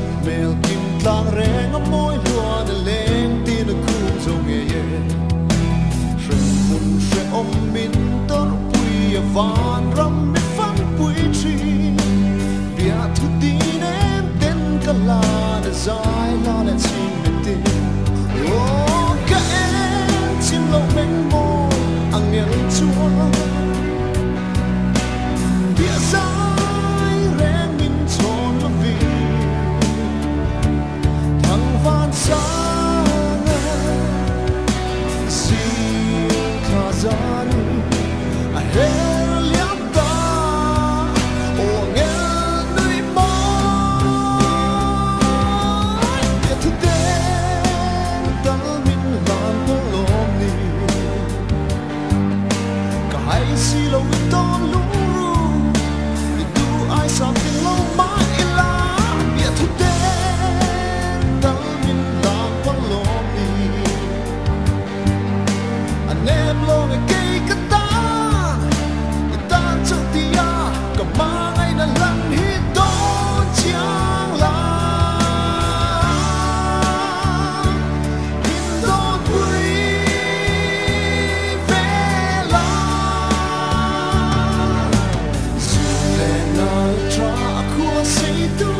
mel kim tlang reng a moi luan a leng tin a kum zong e ye shen mun she om min tor pui a van ram mi fang pui chi bia thu tin em ten ka la da zai la le chin mi tin oh ka em chim lo men mo ang el chua bia zai reng min chon la vi thang van sa si ka zani a her liam ta o ngel nui mo bia thu den tal min lan ko lom ni ka hai si lo in ton lu ru ni du ai something lo ma ila bia thu den tal min lan ko lom ni anh em lo ngày cây cắt tan người ta chẳng tia cả mang ngày là lần hít đó chẳng là hít đó vui về là dù lẽ nào tra của sĩ tu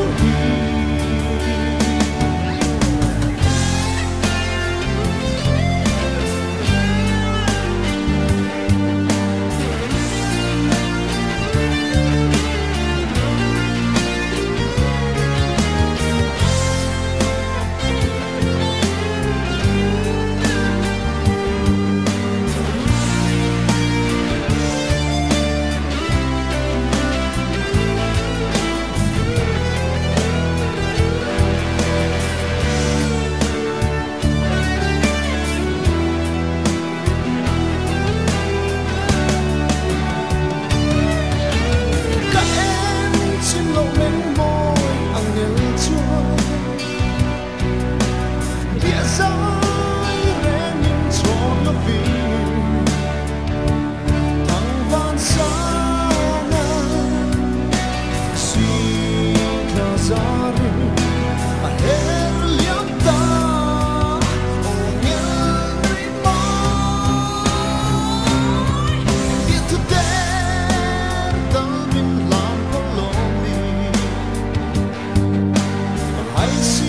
I see